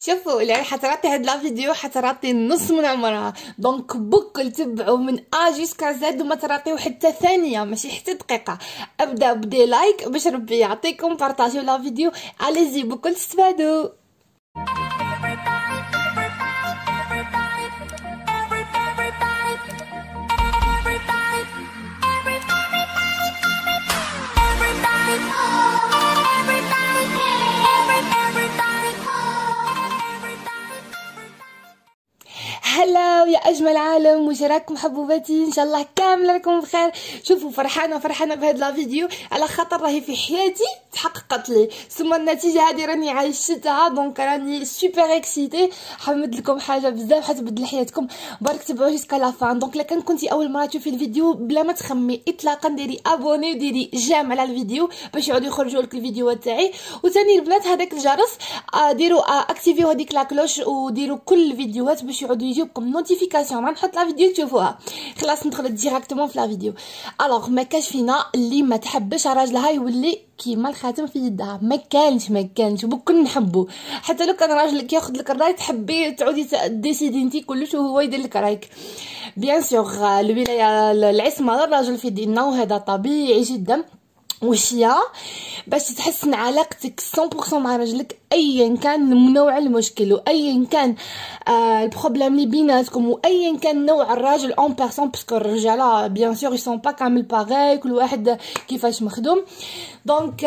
شوفوا اللي حتعطي هاد لا فيديو حتعطي النص من عمرها، دونك بكل تبعوا من ا جيسكا زد وما تراطيو حتى ثانيه ماشي حتى دقيقه. ابدا بدي لايك باش ربي يعطيكم، بارطاجيو لا فيديو، اليزي بكل تستفادوا. هلا يا اجمل عالم، واش راكم حبوباتي؟ ان شاء الله كامل راكم بخير. شوفوا فرحانه بهذا لا فيديو على خاطر راهي في حياتي تحققت لي، ثم النتيجه هذه راني عايشتها، دونك راني سوبر اكسيتي. حمد لكم حاجه بزاف حتبدل حياتكم، برك تبعوا جيسكا لا فان. دونك الا كنتي اول مره تشوفي الفيديو بلا ما تخمي اطلاقا ديري ابوني وديري جيم على الفيديو باش يعاودوا يخرجوا لك الفيديوهات تاعي. وثاني البنات هذاك الجرس ديروا اكتيفيو هذيك لا كلوش وديروا كل الفيديوهات باش يعاودوا يجيوكم نوتيفيكاسيون ما نحط لا فيديو تشوفوها. خلاص ندخل ديريكتومون في لا فيديو. الوغ ما كاش فينا اللي ما تحبش راجلها يولي كيما الخاتم في يدها، ما كانش بكل نحبو. حتى لو كان راجلك ياخذ لك الراي تحبي تعودي ديسيدي انتي كلش وهو يدير لك رايك. بيان سور الولايه العصمه للراجل في ديننا وهذا طبيعي جدا. وشيا باش تحسن علاقتك 100% مع رجلك ايا كان نوع المشكل وايا كان البروبليم اللي بيناتكم وايا كان نوع الراجل اون بيرسون، باسكو الرجاله بيان سور يسون با كامل باغي، كل واحد كيفاش مخدوم. دونك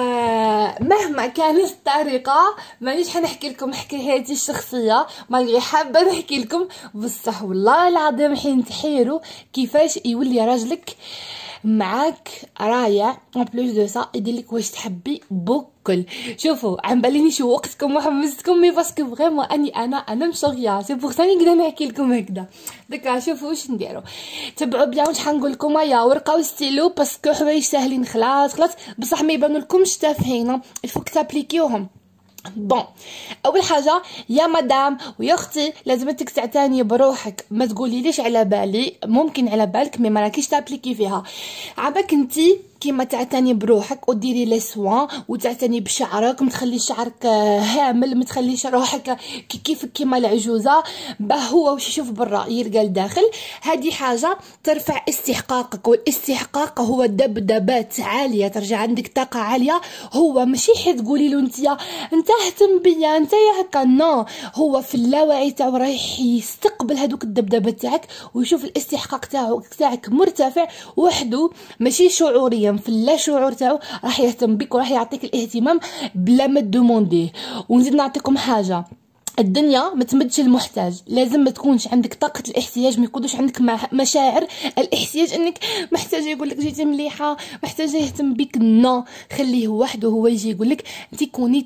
مهما كانت الطريقه مانيش حنحكي لكم حكايتي الشخصيه، مالغي حابه نحكي لكم بصح والله العظيم حين تحيروا كيفاش يولي راجلك معاك رايع اون بلوس دو سا يدير لك واش تحبي بكل. شوفوا عم باليني شوقتكم وحمستكم مي باسكو فريمون انا مشغيه، سي بور ساني نقدر نحكي لكم هكذا. دكا شوفوا واش نديروا، تبعوا بيان واش حنقول لكم. يا ورقه وستيلو باسكو حوايج ساهلين خلاص بصح ما يبانوا لكمش تافهين، الفوك تابليكيوهم. بون اول حاجه يا مدام ويا اختي لازمتك تعتني بروحك، ما تقولي ليش على بالي، ممكن على بالك مي ما راكيش تابليكي فيها. عباك انتي كيما تعتني بروحك وديري لي سوان وتعتني بشعرك، ما تخليش شعرك هامل، ما تخليش روحك كيفك كيما العجوزه، باه هو واش يشوف برا يلقى لداخل. هذه حاجه ترفع استحقاقك، والاستحقاق هو دبدبات عاليه، ترجع عندك طاقه عاليه. هو ماشي حيت تقولي له انت اهتم بيا انت يا هكا، نو، هو في اللاوعي تاعو رايح يستقبل هذوك الدبدبات تاعك ويشوف الاستحقاق تاعك مرتفع وحده، ماشي شعوريا، في اللا شعور تاعو راح يهتم بك وراح يعطيك الاهتمام بلا ما تدومونديه. ونزيد نعطيكم حاجه، الدنيا ما تمدش المحتاج، لازم ما تكونش عندك طاقه الاحتياج، ما يكونش عندك مشاعر الاحتياج انك محتاجه يقول لك جيتي مليحه، محتاجه يهتم بك، نو، خليه وحده هو يجي يقول لك. انت كوني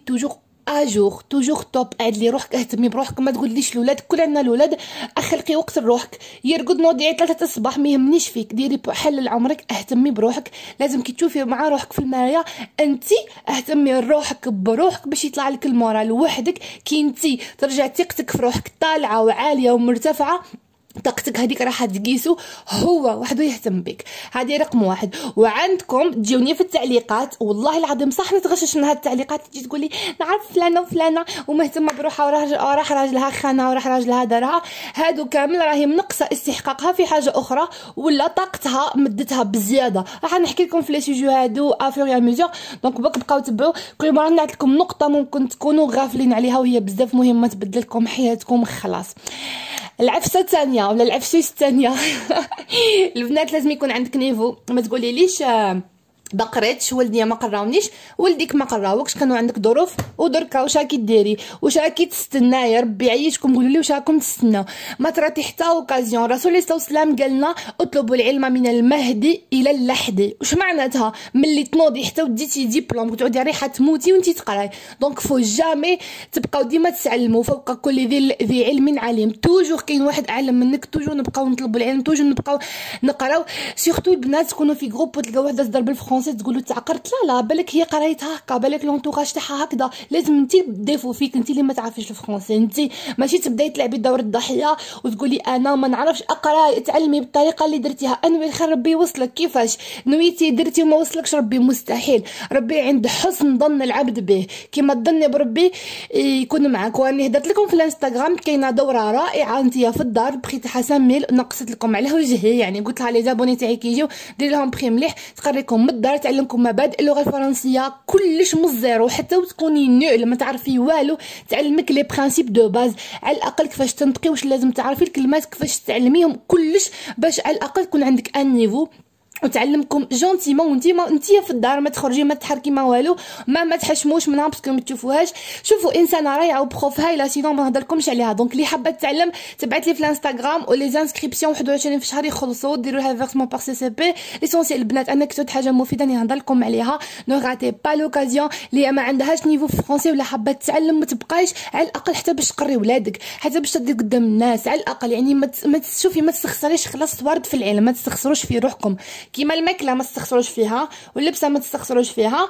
توجور توب، عدلي روحك، اهتمي بروحك، ما تقوليش الاولاد كل عندنا الاولاد، اخلقي وقت لروحك، يرقد نوضي 3 الصباح ما يهمنيش فيك، ديري حل لعمرك، اهتمي بروحك. لازم كي تشوفي مع روحك في المرايه انت اهتمي روحك بروحك باش يطلع لك المورال وحدك. كي انت ترجع ثقتك في روحك طالعه وعاليه ومرتفعه، طاقتك هذيك راح تقيسو هو وحده يهتم بك. هذه رقم 1. وعندكم تجوني في التعليقات والله العظيم صح نتغشش من هاد التعليقات، تجي تقولي نعرف فلانه وفلانه ومهتمه بروحها وراح راجلها خانها وراح راجلها دارها، هادو كامل راهي منقصه استحقاقها في حاجه اخرى ولا طاقتها مدتها بزياده. راح نحكي لكم في لي سوجو هادو افور يا ميزور، دونك بقاو تبعوا. كل مره نعطي لكم نقطه ممكن تكونوا غافلين عليها وهي بزاف مهمه تبدل لكم حياتكم. خلاص العفسه الثانيه ولا العفسيس الثانيه البنات لازم يكون عندك نيفو، ما تقولي ليش بقريتش ولدي ما قراونيش، ولديك ما قراوكش، كانوا عندك ظروف ودركا واش راكي ديري، واش راكي تستناي، يا ربي يعيشكم، قولوا لي واش راكم تستناو، ما تراتي حتى اوكازيون. الرسول صلى الله عليه وسلم قالنا اطلبوا العلم من المهدي الى اللحد، واش معناتها؟ ملي تنوضي حتى وديتي ديبلوم وتعودي ريحه تموتي وانتي تقراي. دونك فو جامي تبقاو ديما تتعلموا، فوق كل ذي علم عليم، توجور كاين واحد اعلم منك، توجور نبقاو نطلبوا العلم، توجور نبقاو نقراو. سورتو البنات تكونوا في جروب وتلقاو وحده تهضر بالفرنسي فرونسي تقولوا تعقرت، لا بالك هي قرايتها هكا، بالك لونطوغاج تاعها هكذا. لازم انت ديفو فيك انت اللي ما تعرفيش الفرونسي، انت ماشي تبداي تلعبي دور الضحيه وتقولي انا ما نعرفش اقرا. تعلمي بالطريقه اللي درتيها، انوي الخير ربي يوصلك. كيفاش نويتي درتي وما وصلكش ربي مستحيل، ربي عند حسن ظن العبد به، كيما تظني بربي يكون معك. واني هدرت لكم في الانستغرام كاينه دوره رائعه انت في الدار بخيت حسن ميل، نقصت لكم على وجهي، يعني قلت لها لي زابوني تاعي كيجيو دير لهم بخي مليح، تقريكم من الدار، تعلمكم مبادئ اللغه الفرنسيه كلش من الزيرو، حتى وتكوني نول ما تعرفي والو تعلمك لي برينسيپ دو باز، على الاقل كيفاش تنطقي، واش لازم تعرفي الكلمات كيفاش تعلميهم كلش، باش على الاقل يكون عندك ان نيفو، وتعلمكم جونتيمون. وانتي في الدار ما تخرجي ما تحركي ما والو، ما تحشموش منها باسكو ما تشوفوهاش. شوفوا انسانه رايعه وبروف هايله، سينو ما نهضرلكمش عليها. دونك اللي حابه تتعلم تبعت لي في الانستغرام، ولي زانسكريبسيون 21 في الشهر يخلصوا، ديروا لها فيرسمون بار سي سي بي. ليسونسيال البنات انا كتبت حاجه مفيده نهضر لكم عليها، نو راتي با لوكازيون. اللي ما عندهاش نيفو في الفرونسي ولا حابه تتعلم ما تبقايش، على الاقل حتى باش تقري ولادك، حتى باش تدير قدام الناس، على الاقل يعني ما تشوفي ما تستخسريش خلاص ورد في العلم، ما تستخسروش في روحكم. كيما الماكله ما تستخسروش فيها، واللبسه ما تستخسروش فيها،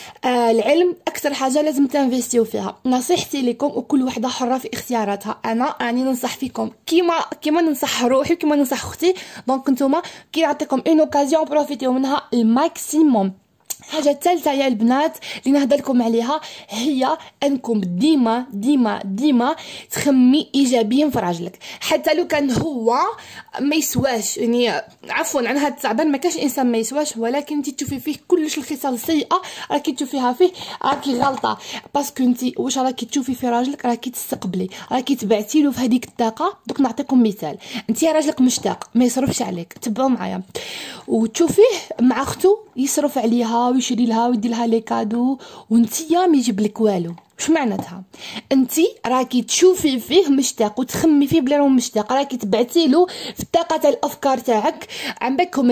العلم اكثر حاجه لازم تنفيستيو فيها. نصيحتي لكم، وكل وحده حره في اختياراتها، انا راني ننصح فيكم كيما ننصح روحي وكيما ننصح اختي. دونك نتوما كي نعطيكم اون اوكازيون بروفيتيو منها الماكسيموم. الحاجه الثالثه يا البنات اللي نهضر لكم عليها هي انكم ديما ديما ديما تخمي ايجابيا في راجلك، حتى لو كان هو ما يسواش، يعني عفوا عن هذا التعبان ما كاش انسان ما يسواش، ولكن انت تشوفي فيه كلش الخصال السيئه راكي تشوفيها فيه، راكي غلطه، باسكو انت واش راكي تشوفي في راجلك، راكي تستقبلي، راكي تبعتي له في هذيك الطاقه. دوك نعطيكم مثال، انت يا راجلك مشتاق ما يصرفش عليك، تبعوا معايا، وتشوفيه مع اختو يصرف عليها ويشري لها ويدير لها لي كادو، وانتيا ما يجيب لك والو. واش معناتها؟ انتي راكي تشوفي فيه مشتاق وتخمي فيه بلا راه مشتاق، راكي تبعتي له في الطاقه تاع الافكار تاعك، عندكم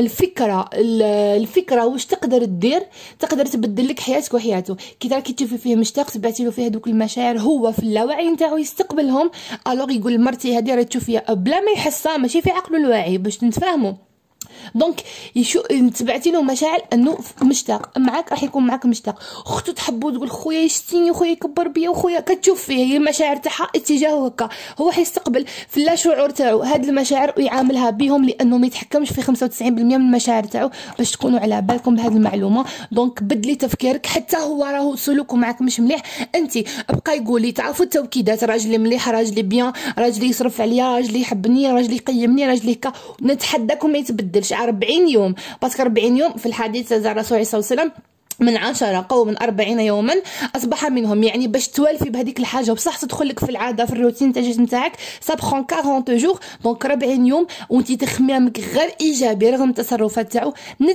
الفكره واش تقدر دير، تقدر تبدل لك حياتك وحياته. كي راكي تشوفي فيه مشتاق تبعتي له فيه هذوك المشاعر، هو في اللاوعي نتاعو يستقبلهم، الوغ يقول مرتي هذه راه تشوفيها بلا ما يحسها، ماشي في عقله الواعي باش نتفاهموا. دونك تبعتي له مشاعر انه مشتاق معاك، راح يكون معاك مشتاق. اختو تحبو تقول خويا يشتيني وخويا يكبر بيا وخويا، كتشوف فيه هي المشاعر تاعها اتجاهه هكا، هو حيستقبل في اللا شعور تاعو هاد المشاعر ويعاملها بهم، لانه ما يتحكمش في 95% من المشاعر تاعو، باش تكونوا على بالكم بهذه المعلومه. دونك بدلي تفكيرك، حتى هو راهو سلوكه معاك مش مليح، انت بقاي قولي، تعرفوا التوكيدات، راجلي مليح، راجلي بيان، راجلي يصرف عليا، راجلي يحبني، راجلي يقيمني، راجلي هكا. نتحداكم ما يتبدلش 40 يوم، باسكو 40 يوم في الحديث تاع الرسول صلى الله عليه وسلم، من 10 قوم 40 يوما اصبح منهم، يعني باش توالفي بهذيك الحاجه وبصح تدخل لك في العاده في الروتين تاع الجسم تاعك، سا برون 40 جور. دونك 40 يوم وانت تخمامك غير ايجابي رغم التصرفات تاعو،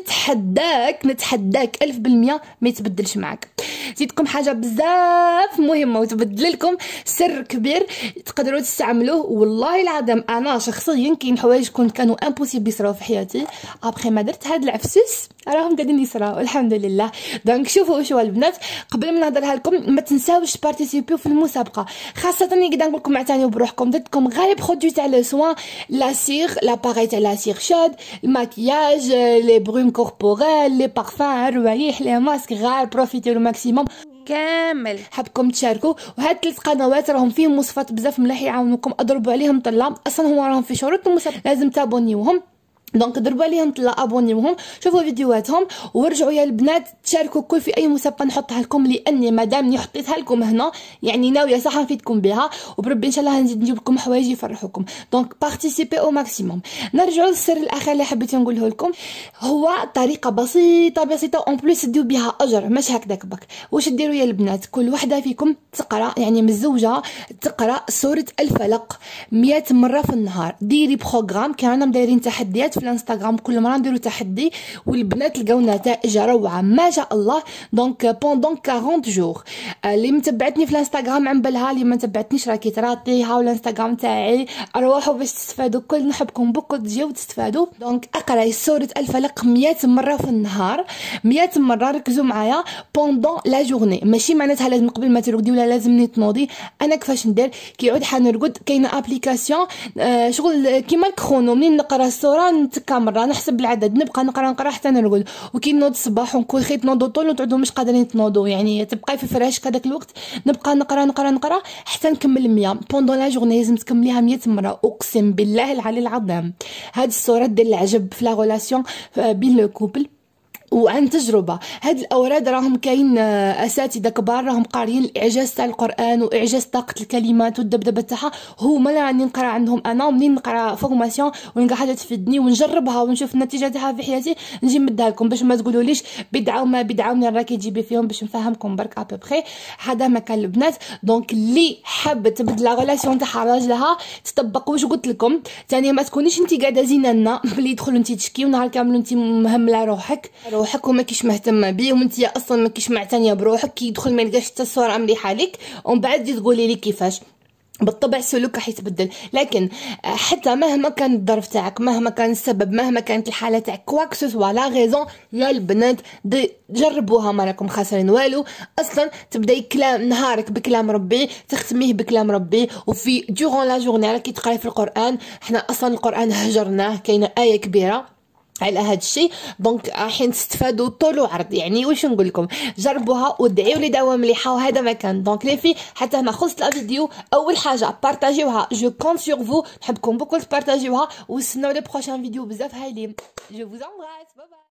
نتحداك 1000% ما يتبدلش معك. زيدكم حاجه بزاف مهمه وتبدل لكم سر كبير تقدروا تستعملوه، والله العظيم انا شخصيا كاين حوايج كانوا امبوسيبل يصراو في حياتي، ابخي ما درت هاد العفسوس راهم قاعدين يصراو الحمد لله. دونك شوفوا واش هو البنات، قبل ما نهضرها لكم ما تنساوش بارتيسيبيو في المسابقه، خاصه اللي قاعده نقول لكم اعتنيوا بروحكم، درت لكم غير برودوي تاع لو سوان، لا سيغ، لاباري تاع لا سيغ شاد، الماكياج، لي بروم كوربوريل، لي بارفان، الروايح، لي ماسك، غير بروفيتيو لو ماكسيموم كامل. حابكم تشاركوا، وهاد 3 قنوات راهم فيهم وصفات بزاف ملاح يعاونوكم، اضربوا عليهم طلاب، اصلا هو راهم في شروط المسابقه لازم تابونيوهم، دونك ضربوا عليهم طلا ابونيوهم، شوفوا فيديوهاتهم ورجعوا يا البنات تشاركوا كل في اي مسابقه نحطها لكم، لاني مادامني حطيتها لكم هنا يعني ناويه صح نفيدكم بها، وبربي ان شاء الله نزيد نجيب لكم حوايج يفرحوكم. دونك بارتيسيبي او ماكسيموم. نرجعوا للسر الاخر اللي حبيت نقوله لكم، هو طريقه بسيطه اون بليس تديو بها اجر، مش هكذاك بك. واش ديروا يا البنات، كل وحده فيكم تقرا، يعني مزوجه تقرا سوره الفلق 100 مره في النهار. ديري بروغرام، كانوا دايرين تحديات في الانستغرام، كل مره نديروا تحدي والبنات لقاو نتائج روعه ما شاء الله. دونك بوندون 40 جور. اللي متبعتني في الانستغرام عن بالها، اللي ما تبعتنيش راكي تراطيها، والانستغرام تاعي روحوا باش تستفادوا، كل نحبكم بكل تجيو تستفادوا. دونك اقراي سوره الفلق 100 مره في النهار، 100 مره. ركزوا معايا بوندون لا جورني، ماشي معناتها لازم قبل ما ترقدي ولا لازم تنوضي. انا كيفاش ندير كي يعود حنرقد، كاينه ابليكاسيون شغل كيما الكرونو، منين نقرا السوره تكا مره نحسب العدد، نبقى نقرا حتى نرقد. وكي نوض الصباح ونكون خيط نوضو طول وتعودوا مش قادرين تنوضوا، يعني تبقاي في فراشك هذاك الوقت نبقى نقرا حتى نكمل 100 بوندون لا جورني. لازم تكمليها 100 مره، اقسم بالله العلي العظيم. هذه الصوره ديال العجب في لا غولاسيون بين لو كوبل. وعن تجربه هاد الاوراد راهم كاين اساتذه كبار راهم قاريين الاعجاز تاع القران واعجاز طاقه الكلمات والدبدبه تاعها. هما اللي راني نقرا عندهم انا، ومنين نقرا فورماسيون ونلقى حاجه تفيدني ونجربها ونشوف النتيجه تاعها في حياتي نجي نمدها لكم، باش ما تقولوليش بدعه وما بدعه منين راكي تجيبي فيهم، باش نفهمكم برك ابوبخي. هذا مكان البنات. دونك اللي حابه تبدل لا ريلاسيون تاعها راجلها تطبق واش قلت لكم. ثانيا ما تكونيش انت قاعده زينه بلي يدخلوا انت تشكي ونهار كامل انت مهمله روحك وما كيش مهتمه بيه، وانت اصلا ما كيش معتنيه بروحك. كي يدخل ما يلقاش حتى الصوره مليحه ليك ومن بعد تجي تقولي لي كيفاش. بالطبع السلوك راح يتبدل، لكن حتى مهما كان الظرف تاعك، مهما كان السبب، مهما كانت الحاله تاعك كواك سوسوا لا غيزون، يا البنات جربوها ما راكم خاسرين والو. اصلا تبداي كلام نهارك بكلام ربي، تختميه بكلام ربي، وفي دورون لا جورني راكي تقراي في القران. احنا اصلا القران هجرناه، كاينه ايه كبيره على هذا الشيء. دونك راح تستفادوا طول وعرض. يعني واش نقول لكم، جربوها ودعيوا لي دعوه مليحه. وهذا مكان دونك لي في حتى هنا خلصت لا فيديو. اول حاجه بارطاجيوها، جو كونت سور فو، نحبكم بوكو تبارطاجيوها. وستناو لي بروشان فيديو بزاف هايلين. جو فوز امبراس، باي باي.